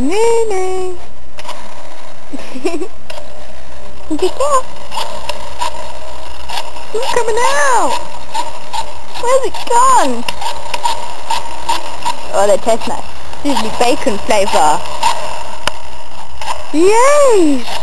Nene. Get out. It's coming out. Where's it gone? Oh, that tastes nice. Sizzly bacon flavour. Yay!